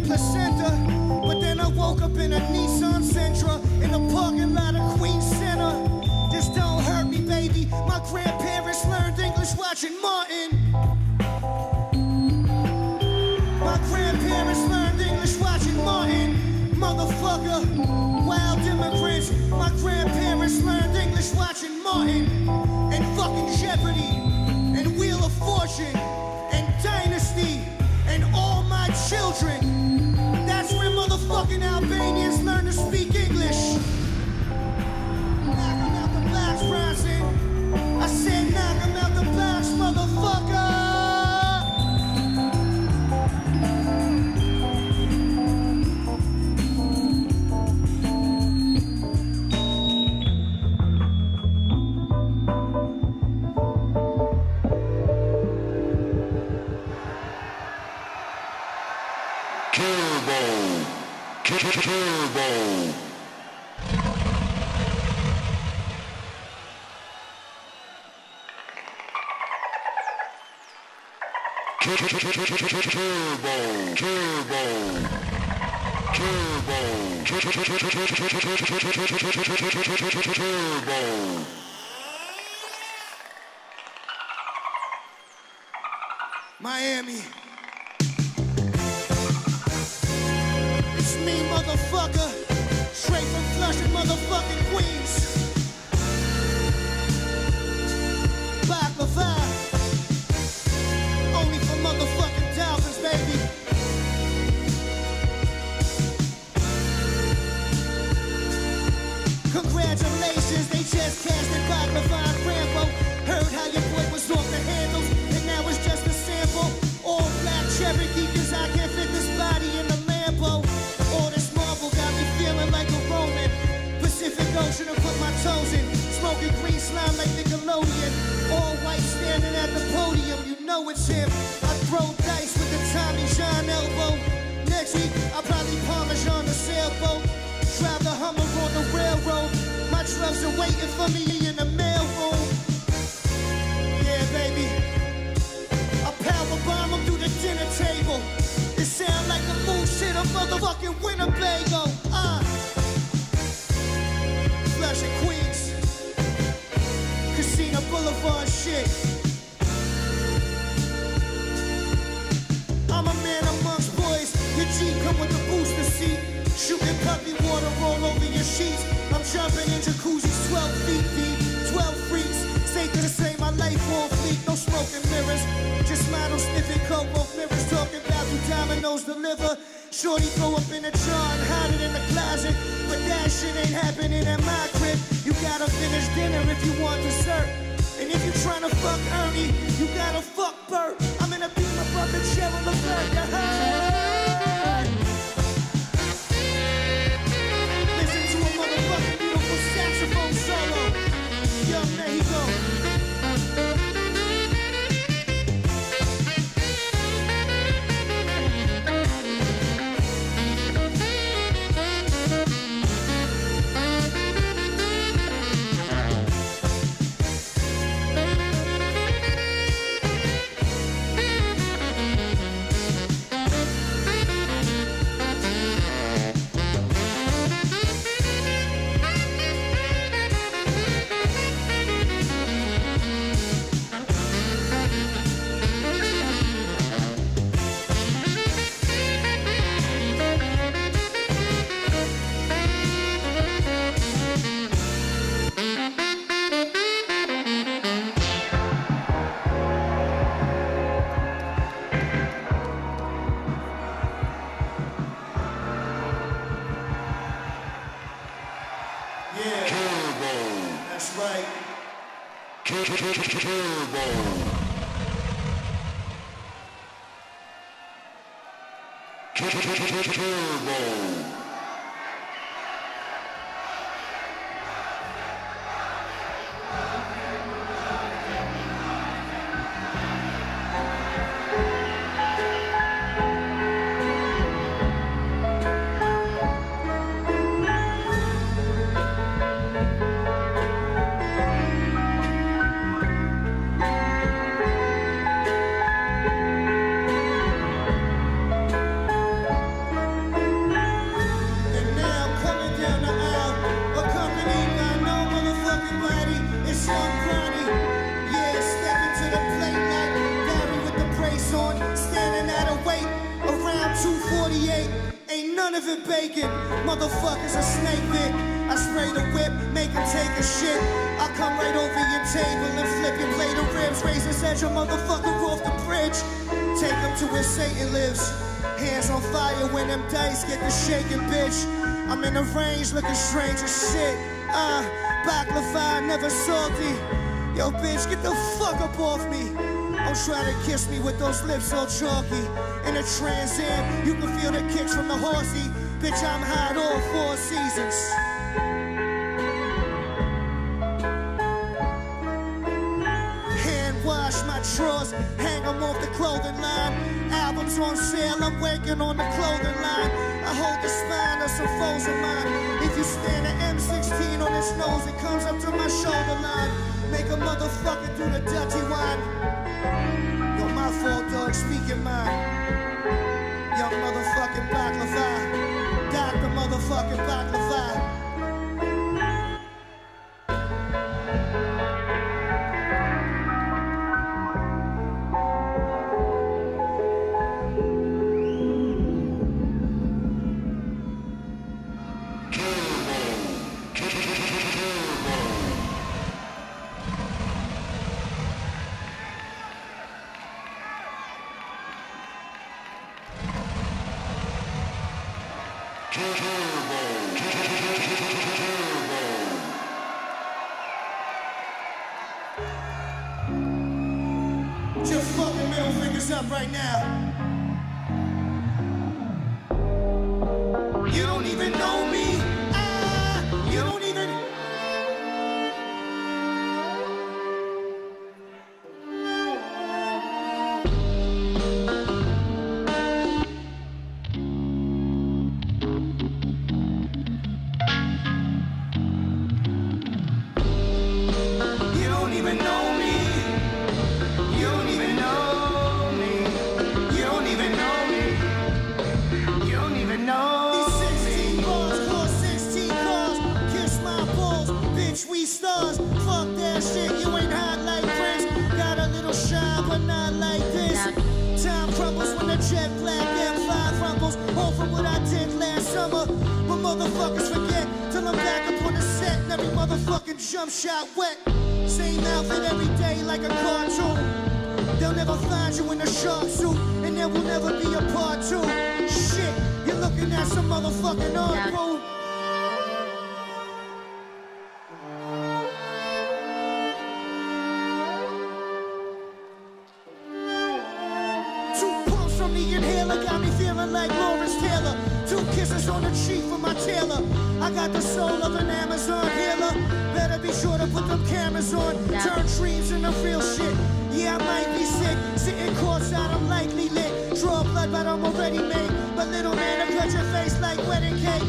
placenta. But then I woke up in a Nissan Sentra in the parking lot of Queens Center. Just don't hurt me, baby. My grandparents learned English watching Martin. My grandparents learned English watching Martin. Motherfucker, wild immigrants. My grandparents learned English watching Martin. And fucking Jeopardy. And Wheel of Fortune. And Dynasty. And all my children. That's where motherfucking Albanians learn to speak English. Knock 'em out the box, Bronson. I said knock 'em out the box, motherfucker. Turbo. Miami. It's me, motherfucker. Straight from Flushing, motherfucking Queens. Baklava. Only for motherfucking Dolphins, baby. Congratulations, they just casted Baklava and Rambo. Heard how your boy was off the handles, and now it's just a sample. All black Cherokee, cause I can't fit this body in the Lambo. All this marble got me feeling like a Roman. Pacific Ocean to put my toes in. Smoking green slime like Nickelodeon. All white standing at the podium, you know it's him. I throw dice with the Tommy John elbow. Next week, I'll probably Parmesan the sailboat. Drive the Hummer on the railroad. My drugs are waiting for me in the mailroom. Yeah, baby. I powerbomb them through the dinner table. It sound like the moon shit of motherfucking Winnebago. Flushing Queens. Casino Boulevard shit. I'm a man amongst boys. Your G come with the booster seat. Shooting puppy water all over your sheets. I'm jumping in jacuzzis 12 feet deep. 12 freaks. Safe to say my life on fleek. No smoking mirrors. Just model sniffing coke. Both mirrors talking about who Domino's deliver. Shorty throw up in a jar and hide it in the closet. But that shit ain't happening at my crib. You gotta finish dinner if you want dessert. And if you tryna fuck Ernie, you gotta fuck Bert. I'm in a Beamer brother Cheryl Levert, you heard? Listen to a motherfucking beautiful saxophone solo. Yo, Mexico. 48, ain't none of it bacon. Motherfuckers a snake bit. I spray the whip, make him take a shit. I come right over your table and flip your plate of ribs. Raise his edge, a motherfucker off the bridge. Take him to where Satan lives. Hands on fire when them dice get the shaking, bitch. I'm in the range looking strange as shit. Baklava, never salty. Yo, bitch, get the fuck up off me. Don't try to kiss me with those lips all chalky. In a Trans Am, you can feel the kicks from the horsey. Bitch, I'm hot all 4 seasons. Hand wash my drawers, hang them off the clothing line. Albums on sale, I'm working on the clothing line. I hold the spine of some foes of mine. If you stand an M16 on his nose, it comes up to my shoulder line. Make a motherfucker do the dirty wine. Yo, my fault, dog, speak your mind. Young motherfucking baklava. Dr. motherfucking baklava. Put your fucking middle fingers up right now. You don't even know me. You don't even. You don't even know me. You don't even know me. You don't even know me. You don't even know. These 16 bars cost 16 cars. Kiss my balls, bitch, we stars. Fuck that shit, you ain't hot like Prince. Got a little shine, but not like this. Time crumbles when the jet black M5 rumbles. All from what I did last summer. But motherfuckers forget till I'm back up on the set and every motherfucking jump shot wet. Same outfit every day like a cartoon. They'll never find you in a shark suit, and there will never be a part 2. Shit, you're looking at some motherfucking art, bro. Two pumps from the inhaler got me feeling like Lawrence Taylor. 2 kisses on the cheek from my tailor. I got the soul of an Amazon healer. Better be sure to put them cameras on. Turn dreams into real shit. Yeah, I might be sick. Sitting courtside, I'm likely lit. Draw blood, but I'm already made. But little man, I cut your face like wedding cake.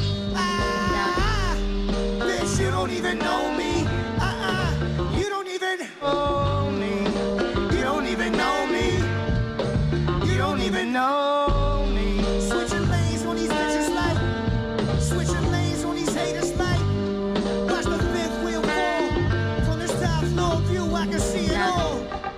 Bitch, you don't even know me. You don't even know me. You don't even know me. You don't even know me. Switching lanes on these bitches like. Switching lanes on these haters like. Watch the 5th wheel fall. From this top floor view, I can see it all.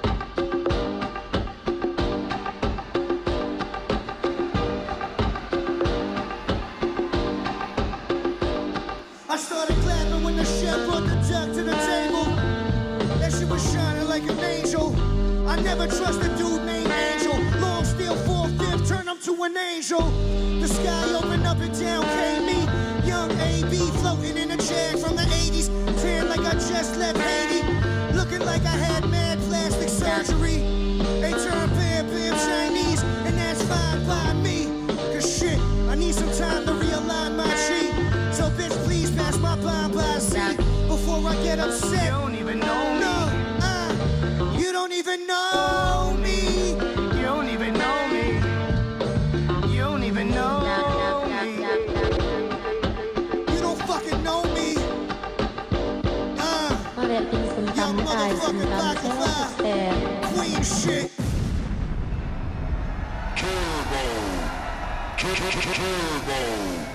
I started clapping when the chef brought the duck to the table. That shit was shining like an angel. I never trust a dude named Angel. Long steel 4/5, turn him to an angel. The sky opened up and down came me. Young AB floating in a jag from the 80s. Tan like I just left Haiti. Looking like I had mad plastic surgery. They turn bam bam Chinese, and that's fine by me. Cause shit, I need some time to realign my cheek. So bitch, please pass my bomb by seat before I get upset. You don't even know me. No, you don't even know me. You don't even know me. You don't even know me. You don't fucking know me. Young motherfucking baklava. Queen shit. Turbo.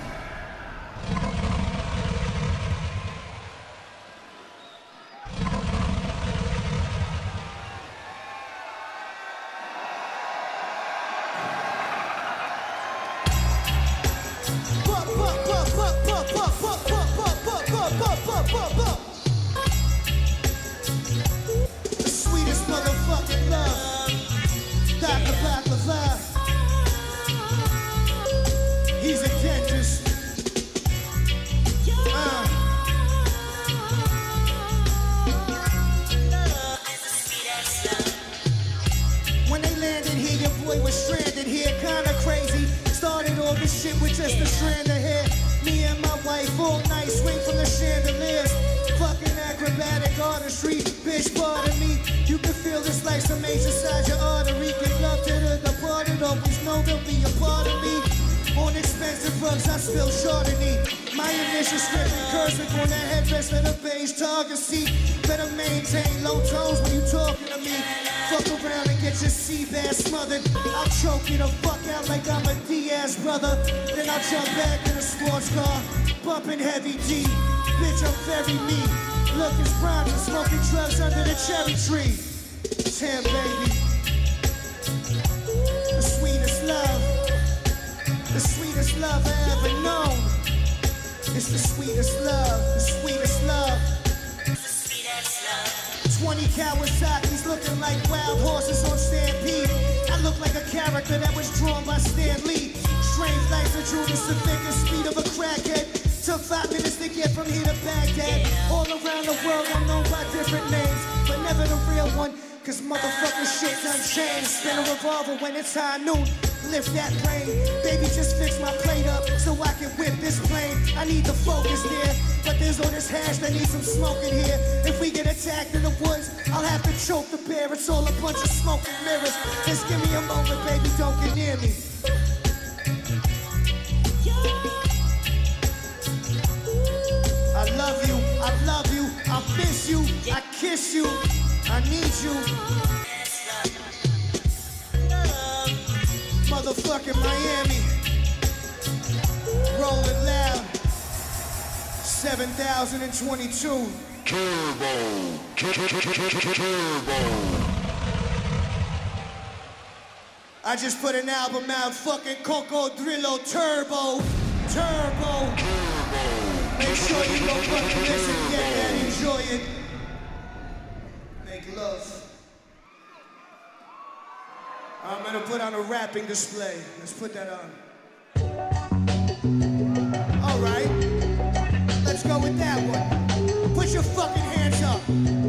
When they landed here, your boy was stranded here, kinda crazy. Started all this shit with just a strand of hair. Me and my wife all night, swing from the chandeliers. Fucking acrobatic artistry, bitch, pardon me. You can feel this like some ace inside your artery. Give love to the departed, always know they'll be a part of me. On expensive drugs, I spill Chardonnay. My initial script and cursive on the headrest of the beige target seat. Better maintain low tones when you talking to me. Fuck around and get your sea bass smothered. I'll choke you the fuck out like I'm a Diaz brother. Then I'll jump back in a sports car, bumping heavy D. Bitch, I'm very me. Look, it's Bronx and smoking drugs under the cherry tree. Tim, baby. The sweetest love. The sweetest love I ever known. It's the sweetest love. The sweetest love. 20 Kawasaki's looking like wild horses on Stampede. I look like a character that was drawn by Stan Lee. Strange lights of Judas, the thicker speed of a crackhead. Took 5 minutes to get from here to Baghdad. All around the world I'm known by different names, but never the real one. Cause motherfucking shit done changed. Spin a revolver when it's high noon. Lift that plane. Baby, just fix my plate up so I can whip this plane. I need the focus there, but there's all this hash that needs some smoke in here. If we get attacked in the woods, I'll have to choke the bear. It's all a bunch of smoke and mirrors. Just give me a moment, baby, don't get near me. I love you, I miss you, I kiss you, I need you. Motherfucking Miami, rolling loud, 7,022. Turbo. I just put an album out, fucking Cocodrilo Turbo. Make sure you go fucking listen, get that, enjoy it. Make love. I'm gonna put on a rapping display. Let's put that on. All right, let's go with that one. Put your fucking hands up.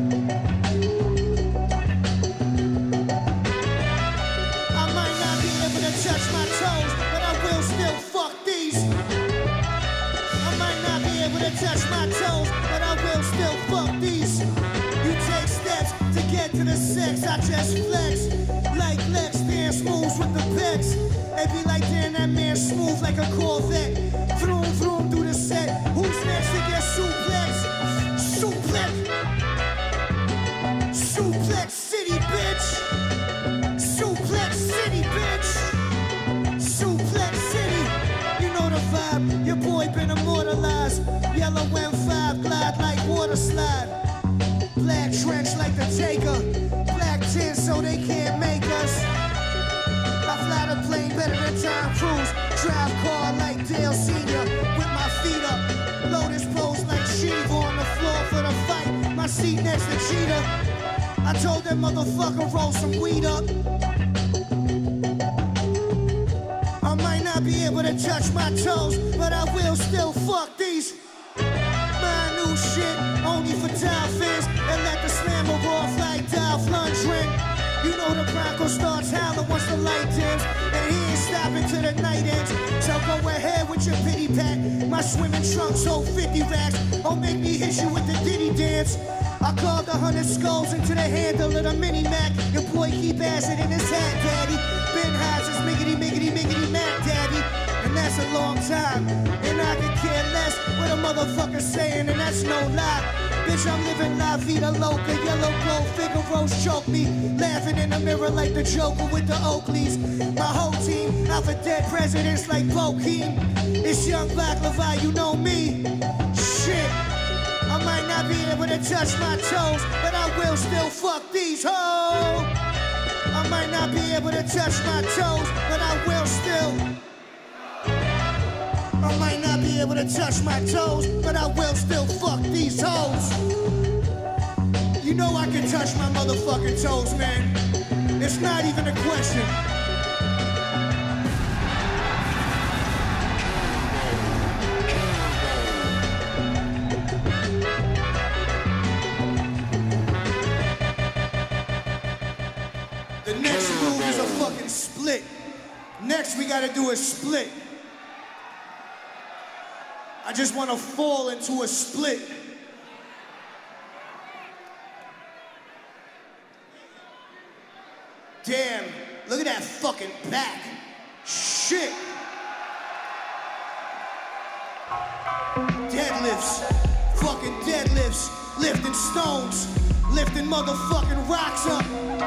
I might not be able to touch my toes, but I will still fuck these. I might not be able to touch my toes, but I will still fuck these. You take steps to get to the sex, I just flex. Like Lex, dance moves with the pecs. They be like, damn, that man smooth like a Corvette. Vroom, vroom through the set. Who's next to get suplex? Suplex City, bitch. Suplex City, bitch. Suplex City. You know the vibe, your boy been immortalized. Yellow M5 glide like water slide. Black trench like the Taker. Black tin so they can't make us. I fly the plane better than Tom Cruise. Drive car like Dale Sr. with my feet up. Lotus pose like Shiva on the floor for the fight. My seat next to Cheetah. I told that motherfucker roll some weed up. I might not be able to touch my toes, but I will still fuck these. My new shit, only for Dow fans, and let the slammer off like Dolph Lundgren. You know the Bronco starts howling once the light dims, and he ain't stopping till the night ends. So go ahead with your pity pat. My swimming trunks hold 50 racks. Oh, make me hit you with the Diddy dance. I carved 100 skulls into the handle of the mini Mac. Your boy keep acid in his hat, daddy. Ben Hodge is miggity, miggity, miggity Mac, daddy. And that's a long time. And I could care less what a motherfucker saying, and that's no lie. Bitch, I'm living La Vida Loca. Yellow glow, Figaro's choke me. Laughing in the mirror like the Joker with the Oakleys. My whole team out for dead presidents like Bokeem. It's Young Baklava, you know me. Shit, I might not be able to touch my toes, but I will still fuck these hoes. I might not be able to touch my toes, but I will still. I might not be able to touch my toes, but I will still fuck these hoes. You know I can touch my motherfucking toes, man. It's not even a question. The next move fucking split. Next, we gotta do a split. I just wanna fall into a split. Damn, look at that fucking back. Shit. Deadlifts, fucking deadlifts, lifting stones, lifting motherfucking rocks up.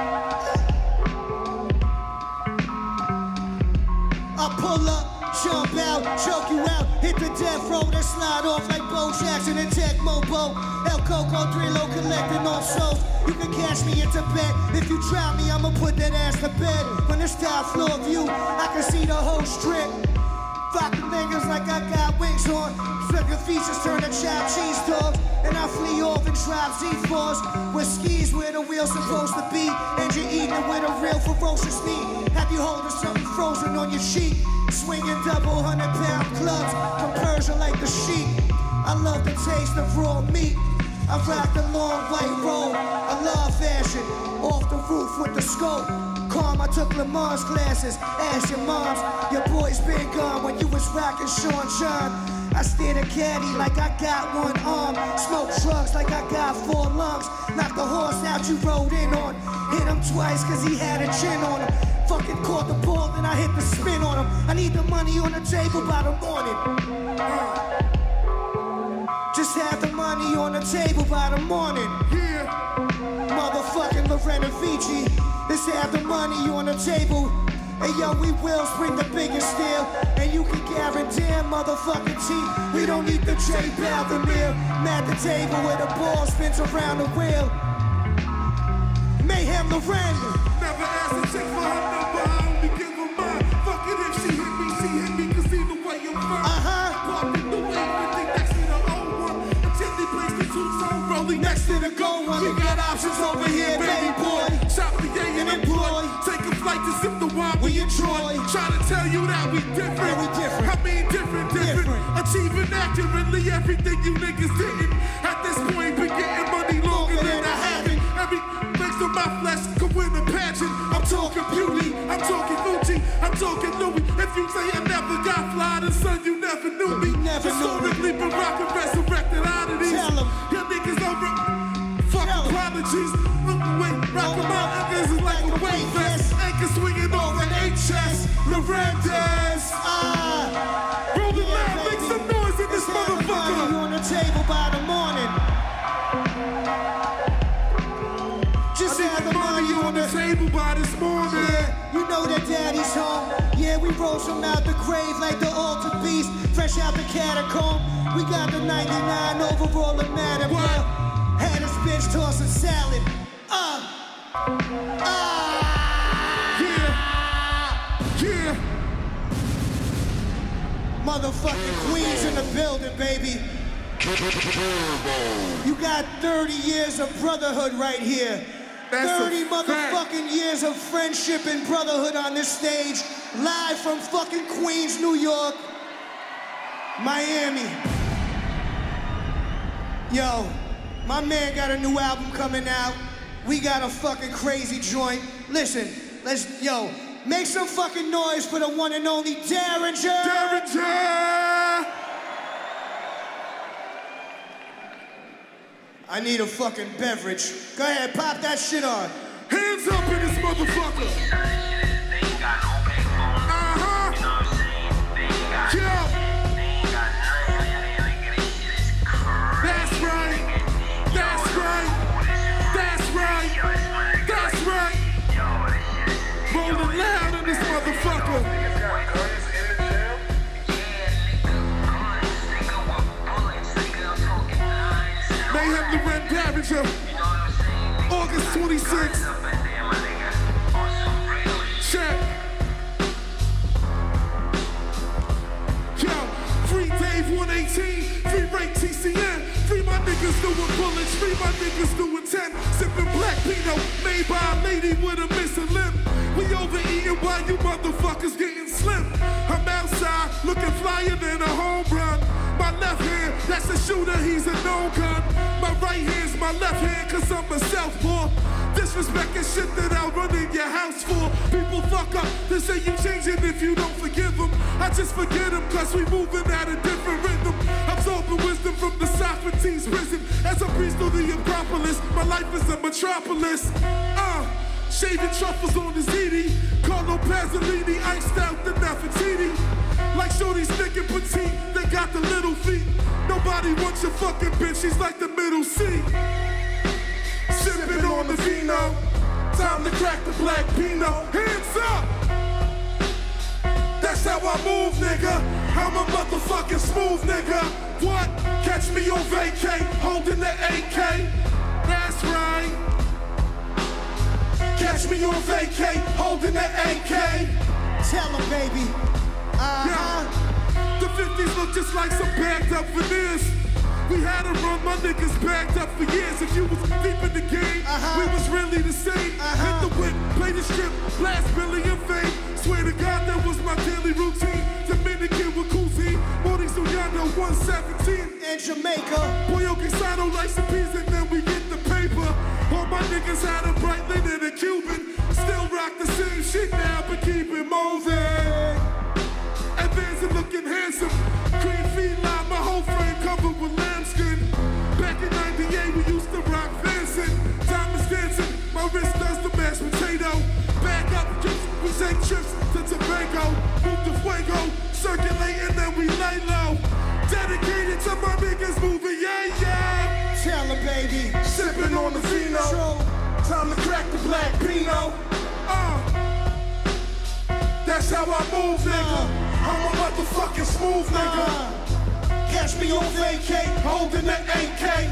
I pull up, jump out, choke you out, hit the death row, then slide off like Bo Jackson and Tecmo Bo. El Coco, Drilo, collecting all souls. You can catch me in Tibet. If you try me, I'ma put that ass to bed. When the style floor view, I can see the whole strip. Flopping fingers like I got wings on. Flipping features turn to chopped cheese dogs. And I flee off and drive Z4s. With skis where the wheel's supposed to be. And you're eating it with a real ferocious meat. Have you holding something frozen on your cheek? Swinging double 100-pound clubs from Persia like the sheep. I love the taste of raw meat. I rock the long white robe. I love fashion. Off the roof with the scope. Calm, I took Lamar's classes. Ask your moms. Your boy's been gone when you was rocking Sean John. I steer the caddy like I got one arm. Smoke drugs like I got 4 lungs. Knock the horse out you rode in on. Hit him twice cause he had a chin on him. Fucking caught the ball, then I hit the spin on him. I need the money on the table by the morning. Just have the money on the table by the morning. Yeah. Motherfucking Lorena Vici. Just have the money on the table. Hey yo, we will bring the biggest deal. And you can guarantee motherfucking team. We don't need the J Balvin. At the table where the ball spins around the wheel. Mayhem Lorena. Never ask a chick for her number, I only give her mine. Fuck it if she hit me, cause either way I'm fine. Popping the wave, everything next to the old one. Gently place the 2-tone rolling next to the gold one. We got options over here, baby boy. Shop the yay and employ. Take a flight to sip the wine we enjoy. Try to tell you that we different. Yeah, we different. I mean different. Achieving accurately everything you niggas didn't. At this point, been getting money longer than I haven't. Every legs on my flesh could win a pageant. I'm talking beauty, I'm talking Gucci, I'm talking Louis. If you say I never got fly, then son, you never knew me. Historically, Barack and resurrected oddities. Tell 'em. Your niggas over. Fuck apologies. Look away, rockin' my niggas is like a weight vest. Anchor swinging over HS. Lorenz. Rolling loud, make some noise in this motherfucker. On the table by the morning. Just have the money on the table by this morning. Yeah, you know that daddy's home. Yeah, we rose from out the grave like the altar beast. Fresh out the catacomb. We got the 99 overall and Madam Bell. Had this bitch tossing salad. Yeah. Motherfucking Queens in the building, baby. You got 30 years of brotherhood right here. 30 motherfucking years of friendship and brotherhood on this stage. Live from fucking Queens, New York, Miami. Yo, my man got a new album coming out. We got a fucking crazy joint. Listen, make some fucking noise for the one and only Derringer. Derringer! I need a fucking beverage. Go ahead, pop that shit on. Hands up in this motherfucker. Yeah. That's right. That's right. That's right. That's right. Rolling loud in this motherfucker. Mayhem Lorena Derringer, August 26th. Check. Yo, free Dave 118, free Ray TCN, free my niggas doing bullets, free my niggas doing 10, sipping black Pinot, made by a lady with a missing limb. We overeating while you motherfuckers getting slim. I'm outside, looking flyer than a home run. My left hand, that's a shooter, he's a known gun. My right hand's my left hand, cause I'm a southpaw. Disrespecting shit that I'll run in your house for. People fuck They say you changing if you don't forgive them. I just forget them cause we moving at a different rhythm. Absorbing wisdom from the Socrates prison. As I breeze through the Acropolis, my life is a metropolis. Shaving truffles on the ZD. Carlo Pasolini, iced out the Nefertiti. Like Shorty's thick and petite, they got the little feet. Nobody wants your fucking bitch, she's like the middle C. Sipping on the vino, time to crack the black Pinot. Hands up! That's how I move, nigga. I'm a motherfucking smooth nigga. What? Catch me on vacay, holding the AK. That's right. Catch me on vacay, holding the AK. Tell them, baby. Yeah. The 50s look just like some bagged up veneers. We had to run my niggas backed up for years. If you was deep in the game, we was really the same. Hit the whip, play the strip, blast Billy and fame. Swear to God, that was my daily routine. Dominican with Kuzi, Modi Suyano, 117. In Jamaica. Boyo Quisano, like some peas, and then we get the paper. All my niggas had a bright lid and a Cuban. Still rock the same shit now, but keep it moving. Advancing, looking handsome. Cream feline, my whole frame covered with lambskin. Back in 98, we used to rock Vincent. Diamonds dancing, my wrist does the mashed potato. Back up, we take trips to Tobago. Move to Fuego, circulate and then we lay low. Dedicated to my niggas moving, yeah, yeah. Tell them, baby. Sipping on the vino. True. Time to crack the black Pinot. That's how I move, nigga. I'm a motherfucking smooth nigga. Catch me on vacay, holding the AK.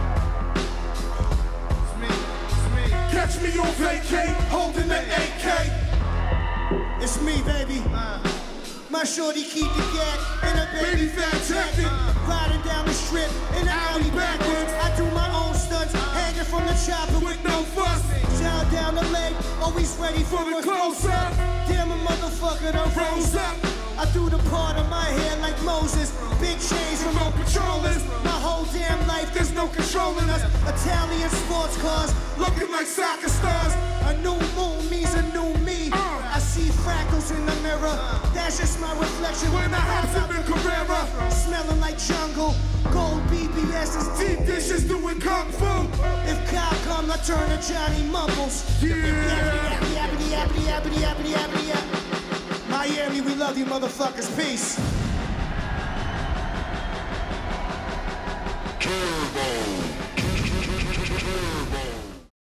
Catch me on vacay, holding the AK. It's me, baby. My shorty keep the gat in a baby fat jacket. Riding down the strip in the alley backwards. I do my own stunts, hanging from the chopper with no fuss. Shout down the leg, always ready for the a close-up. Damn a motherfucker done rose up. I do the part of my hair like Moses. Big chains, remote controllers. My whole damn life, there's no controlling us. Italian sports cars, looking like soccer stars. A new moon means a new me. I see fractals in the mirror. That's just my reflection when I have in Carrera. Smelling like jungle. Gold BBS's deep dishes doing kung fu. If Kyle come, I turn to Johnny Mumbles. Miami, we love you, motherfuckers. Peace.